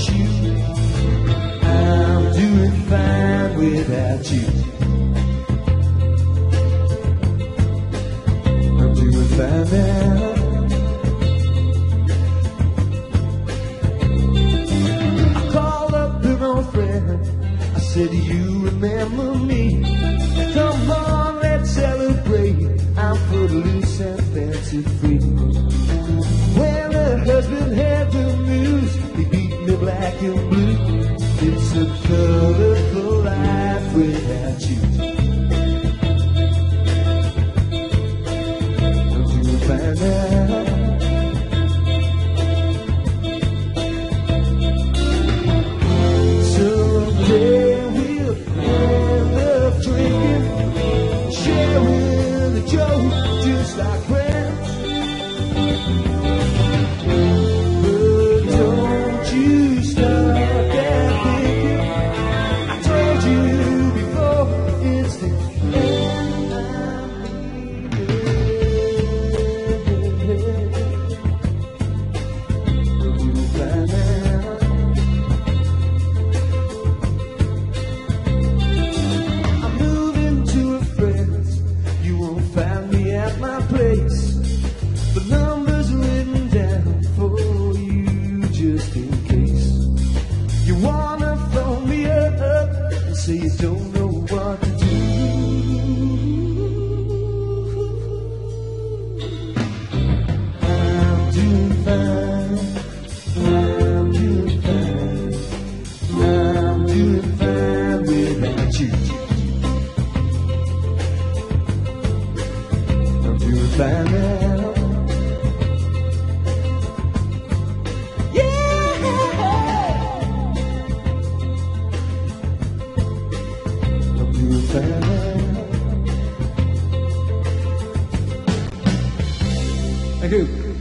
you. I'm doing fine without you. I'm doing fine now. I called up an old friend. I said, do you remember me? Come on, let's celebrate. I'm footloose and fancy free. When her husband had the news, he beat me black and blue. It's a colorful life without you. Don't you find out? Someday we'll end up drinking, sharing a joke just like friends. But don't you start that thinking. I told you before, it's the end I'm leaving. Don't you find out? I'm moving to a friend's. You won't find me at my place. The number's written down for you just in case. You wanna phone me up and say you don't know what to do. I'm doing fine. I'm doing fine. I'm doing fine without you. I'm doing fine now. Thank you.